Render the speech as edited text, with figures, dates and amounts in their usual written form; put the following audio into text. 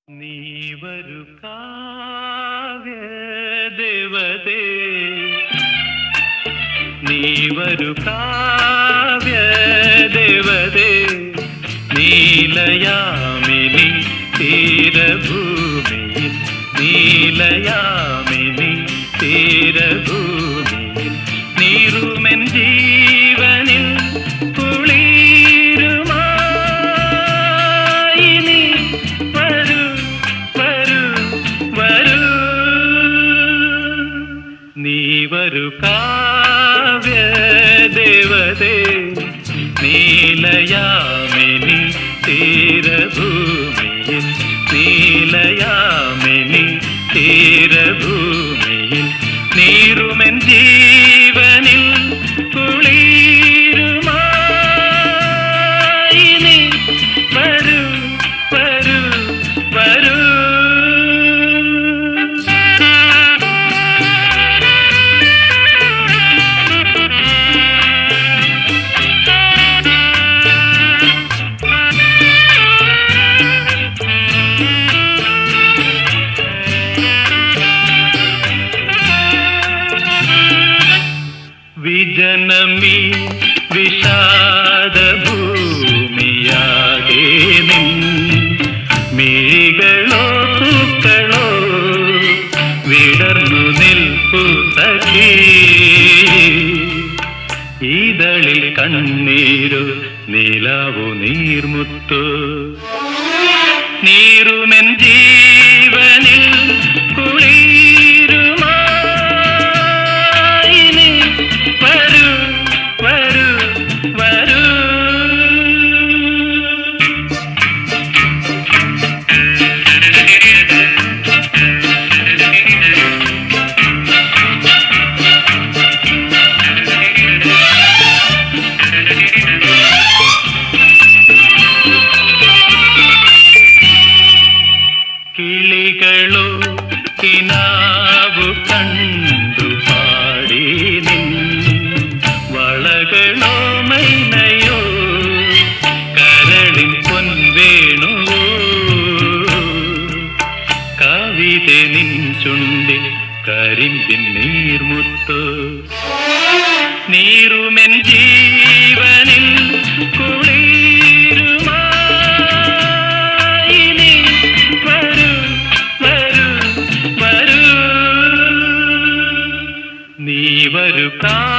ನೀವರು ಕಾವ್ಯ ದೇವತೆ ನೀವರು ಕಾವ್ಯ ದೇವತೆ നീലയാമിനി തീരഭൂമിയിൽ നീലയാമിനി തീരഭൂമിയിൽ നീറുമെൻ ജീവനിൽ കുളിരുമായി നീ വരൂ വരൂ വരൂ നീ വരൂ കാവ്യ ദേവതേ നീലയാമിനി തീരഭൂമിയിൽ നീലയാമിനി തീരഭൂമിയിൽ നീറുമെൻ ജീവനിൽ കുളിരുമായി നീ വരൂ വരൂ വരൂ വിജനമീ വിഷാദഭൂമിയാകെ നിൻ മിഴികളോ പൂക്കളോ വിടർന്നു നിൽപ്പു സഖീ ഈതളിൽ കണ്ണീരു നിലാവു നീർമുത്തു നീറുമെൻ ജീവനിൽ കുളിരുമായി നീ വരൂ വരൂ വരൂ കിളികളോ കിനാവു കണ്ടു പാടി നിൻ വളകളോ മൈനയോ കരളിൻ പൊൻവേണുവോ കവിത നിൻ ചുണ്ടിൽ കരിമ്പിൻ നീർമുത്തോ നീറുമെൻ ജീവനിൽ കുളിരുമായി നീ വരൂ വരൂ വരൂ നീ വരൂ